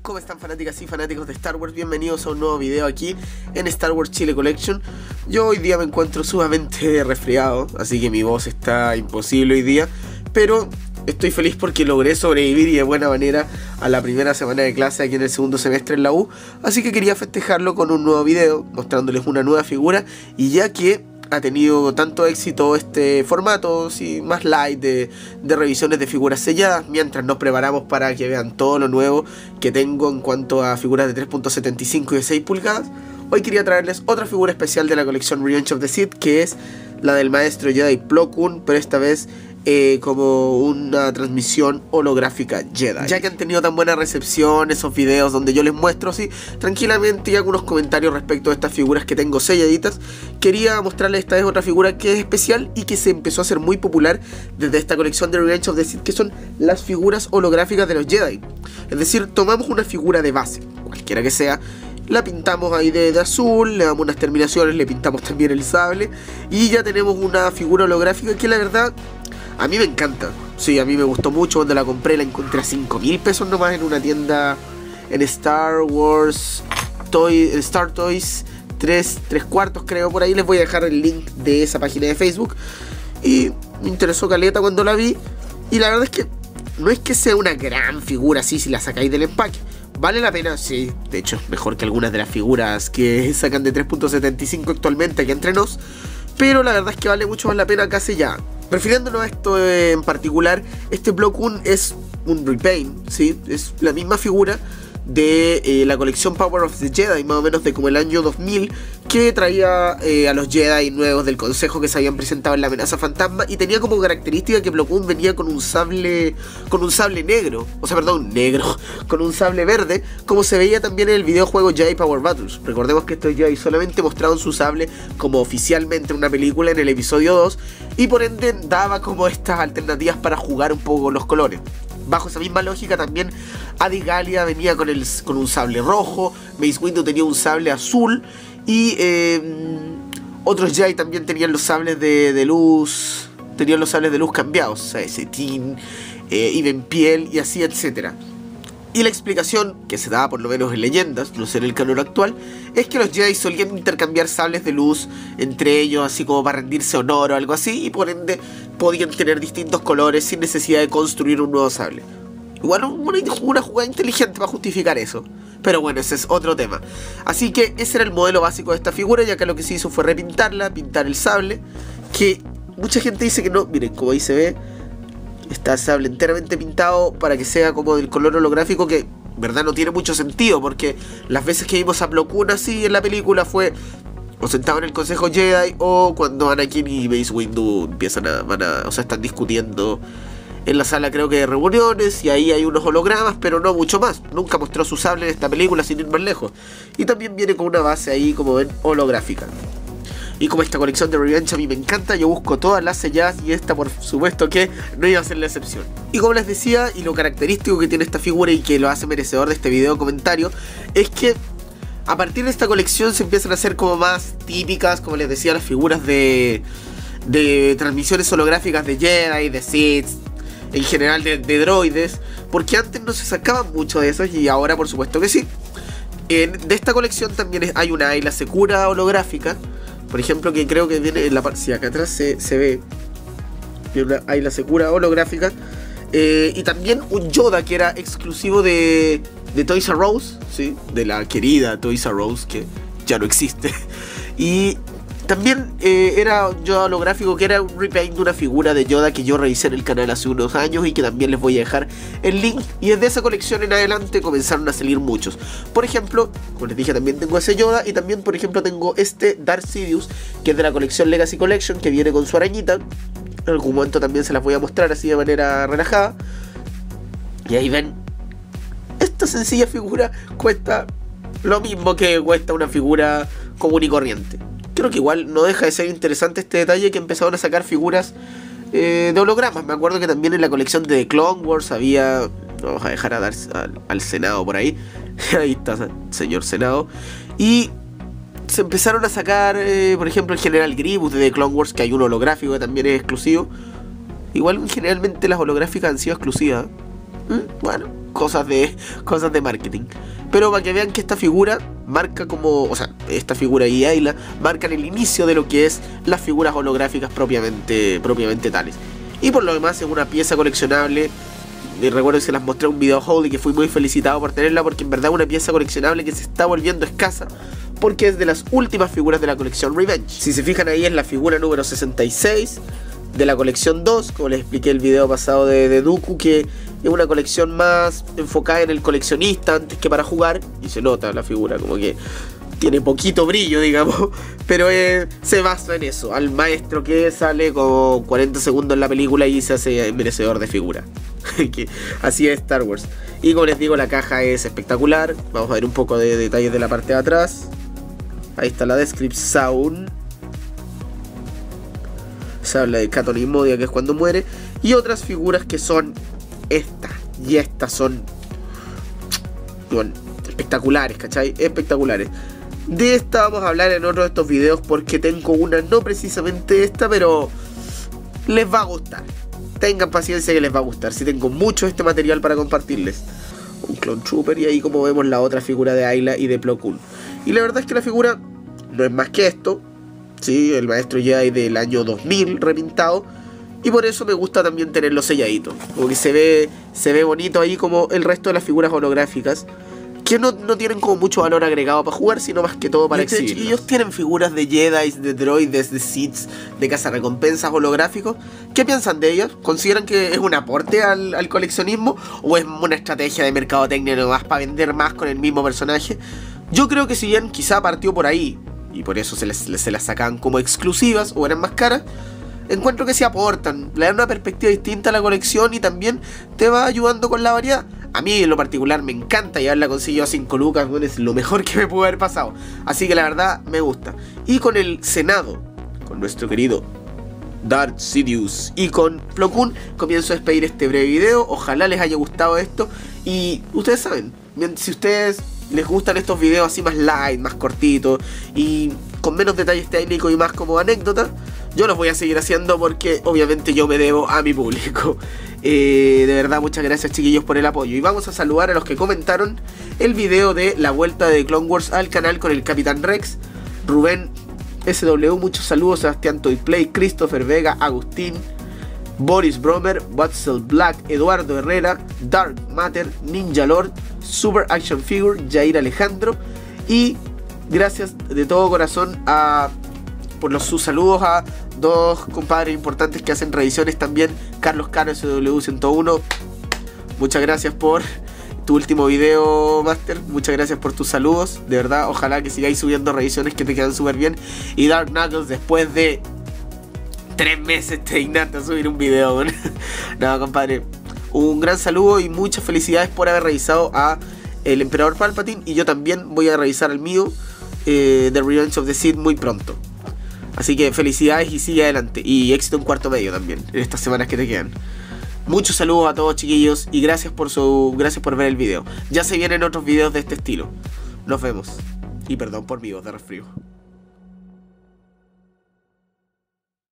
¿Cómo están, fanáticas y fanáticos de Star Wars? Bienvenidos a un nuevo video aquí en Star Wars Chile Collection. Yo hoy día me encuentro sumamente resfriado, así que mi voz está imposible hoy día, pero estoy feliz porque logré sobrevivir y de buena manera a la primera semana de clase aquí en el segundo semestre en la U. Así que quería festejarlo con un nuevo video, mostrándoles una nueva figura. Y ya que ha tenido tanto éxito este formato, sí, más light de revisiones de figuras selladas, mientras nos preparamos para que vean todo lo nuevo que tengo en cuanto a figuras de 3.75 y de 6 pulgadas, hoy quería traerles otra figura especial de la colección Revenge of the Sith, que es la del maestro Jedi Plo Koon, pero esta vez como una transmisión holográfica Jedi. Ya que han tenido tan buena recepción esos videos donde yo les muestro así tranquilamente y algunos comentarios respecto a estas figuras que tengo selladitas, quería mostrarles esta vez otra figura que es especial y que se empezó a hacer muy popular desde esta colección de Revenge of the Sith, que son las figuras holográficas de los Jedi. Es decir, tomamos una figura de base, cualquiera que sea, la pintamos ahí de azul, le damos unas terminaciones, le pintamos también el sable y ya tenemos una figura holográfica que la verdad a mí me encanta. Sí, a mí me gustó mucho. Cuando la compré la encontré a 5.000 pesos nomás en una tienda en Star Wars Star Toys 3/4 creo, por ahí les voy a dejar el link de esa página de Facebook. Y me interesó caleta cuando la vi. Y la verdad es que no es que sea una gran figura así si la sacáis del empaque. ¿Vale la pena? Sí, de hecho es mejor que algunas de las figuras que sacan de 3.75 actualmente aquí entre nos. Pero la verdad es que vale mucho más la pena casi ya. Refiriéndonos a esto en particular, este Plo Koon es un repaint, ¿sí? Es la misma figura de la colección Power of the Jedi, más o menos de como el año 2000, que traía a los Jedi nuevos del consejo que se habían presentado en la amenaza fantasma, y tenía como característica que Plo Koon venía con un sable negro, o sea, perdón, negro, con un sable verde, como se veía también en el videojuego Jedi Power Battles. Recordemos que estos Jedi solamente mostraron su sable como oficialmente en una película en el episodio 2, y por ende daba como estas alternativas para jugar un poco con los colores. Bajo esa misma lógica también Adi Gallia venía con un sable rojo, Mace Windu tenía un sable azul y otros Jedi también tenían los sables de luz, cambiados, o sea, Cetín, Iben Piel y así, etcétera. Y la explicación que se da por lo menos en leyendas, no sé en el canon actual, es que los Jedi solían intercambiar sables de luz entre ellos, así como para rendirse honor o algo así, y por ende podían tener distintos colores sin necesidad de construir un nuevo sable. Igual una jugada inteligente para justificar eso, pero bueno, ese es otro tema. Así que ese era el modelo básico de esta figura, ya que lo que se hizo fue repintarla, pintar el sable, que mucha gente dice que no. Miren, como ahí se ve, está el sable enteramente pintado para que sea como del color holográfico, que verdad no tiene mucho sentido, porque las veces que vimos a Plo Koon así en la película fue o sentado en el consejo Jedi o cuando Anakin y Mace Windu están discutiendo en la sala, creo que de reuniones, y ahí hay unos hologramas, pero no mucho más. Nunca mostró su sable en esta película, sin ir más lejos. Y también viene con una base ahí, como ven, holográfica. Y como esta colección de Revenge a mí me encanta, yo busco todas las selladas y esta por supuesto que no iba a ser la excepción. Y como les decía, y lo característico que tiene esta figura y que lo hace merecedor de este video comentario, es que a partir de esta colección se empiezan a hacer como más típicas, como les decía, las figuras de transmisiones holográficas de Jedi, de Sith, en general de droides, porque antes no se sacaban mucho de esos y ahora por supuesto que sí. De esta colección también hay una Ayla Secura holográfica, por ejemplo, que creo que viene en la parte, si acá atrás se ve, una Ayla Secura holográfica, y también un Yoda que era exclusivo de Toys R Us, ¿sí? De la querida Toys R Us, que ya no existe. Y también era un Yoda holográfico que era un repaint de una figura de Yoda que yo revisé en el canal hace unos años y que también les voy a dejar el link. Y desde esa colección en adelante comenzaron a salir muchos. Por ejemplo, como les dije, también tengo ese Yoda, y también por ejemplo tengo este Darth Sidious, que es de la colección Legacy Collection, que viene con su arañita. En algún momento también se las voy a mostrar así de manera relajada. Y ahí ven, esta sencilla figura cuesta lo mismo que cuesta una figura común y corriente. Creo que igual no deja de ser interesante este detalle que empezaron a sacar figuras de hologramas. Me acuerdo que también en la colección de The Clone Wars había... Vamos a dejar al Senado por ahí. Ahí está, señor Senado. Y se empezaron a sacar, por ejemplo, el General Grievous de The Clone Wars, que hay un holográfico que también es exclusivo. Igual generalmente las holográficas han sido exclusivas. Bueno, cosas de marketing. Pero para que vean que esta figura marca como, o sea, esta figura y Ayla marcan el inicio de lo que es las figuras holográficas propiamente tales. Y por lo demás es una pieza coleccionable. Y recuerdo que se las mostré en un video haul y que fui muy felicitado por tenerla, porque en verdad es una pieza coleccionable que se está volviendo escasa, porque es de las últimas figuras de la colección Revenge. Si se fijan ahí es la figura número 66 de la colección 2, como les expliqué en el video pasado de Dooku, que es una colección más enfocada en el coleccionista antes que para jugar, y se nota la figura como que tiene poquito brillo, digamos, pero se basa en eso, al maestro que sale como 40 segundos en la película y se hace merecedor de figura. Así es Star Wars. Y como les digo, la caja es espectacular. Vamos a ver un poco de detalles de la parte de atrás. Ahí está la descripción. Se habla de Caton y Modia, que es cuando muere, y otras figuras que son estas. Y estas son, bueno, espectaculares, ¿cachai? Espectaculares. De esta vamos a hablar en otro de estos videos, porque tengo una, no precisamente esta, pero les va a gustar. Tengan paciencia que les va a gustar. Si tengo mucho este material para compartirles. Un Clone Trooper, y ahí como vemos la otra figura de Ayla y de Plo Koon. Y la verdad es que la figura no es más que esto. Sí, el maestro Jedi del año 2000 repintado. Y por eso me gusta también tenerlo selladito. Como que se ve bonito ahí, como el resto de las figuras holográficas, que no tienen como mucho valor agregado para jugar, sino más que todo para exhibir. Ellos tienen figuras de Jedi, de droides, de Sith, de cazarrecompensas holográficos. ¿Qué piensan de ellos? ¿Consideran que es un aporte al coleccionismo? ¿O es una estrategia de mercadotecnia nomás para vender más con el mismo personaje? Yo creo que si bien quizá partió por ahí, y por eso se las sacaban como exclusivas o eran más caras, encuentro que se aportan, le dan una perspectiva distinta a la colección y también te va ayudando con la variedad. A mí en lo particular me encanta, y haberla conseguido a 5 lucas, bueno, es lo mejor que me pudo haber pasado. Así que la verdad me gusta. Y con el Senado, con nuestro querido Darth Sidious y con Plo Koon, comienzo a despedir este breve video. Ojalá les haya gustado esto. Y ustedes saben, si ustedes les gustan estos videos así más light, más cortitos y con menos detalles técnicos y más como anécdotas, yo los voy a seguir haciendo, porque obviamente yo me debo a mi público. De verdad, muchas gracias chiquillos por el apoyo. Y vamos a saludar a los que comentaron el video de la vuelta de Clone Wars al canal con el Capitán Rex. Rubén SW, muchos saludos. Sebastián Toyplay, Christopher Vega, Agustín, Boris Bromer, Watzel Black, Eduardo Herrera, Dark Matter, Ninja Lord, Super Action Figure, Jair Alejandro. Y gracias de todo corazón por sus saludos a dos compadres importantes que hacen revisiones también. Carlos Caro, SW101. Muchas gracias por tu último video, Master. Muchas gracias por tus saludos. De verdad, ojalá que sigáis subiendo revisiones que te quedan súper bien. Y Dark Knuckles, después de 3 meses te dignaste a subir un video. No, compadre, un gran saludo y muchas felicidades por haber revisado a el Emperador Palpatine. Y yo también voy a revisar el mío, The Revenge of the Sith, muy pronto. Así que felicidades y sigue adelante. Y éxito en cuarto medio también, en estas semanas que te quedan. Muchos saludos a todos chiquillos y gracias por ver el video. Ya se vienen otros videos de este estilo. Nos vemos. Y perdón por mi voz de resfrío.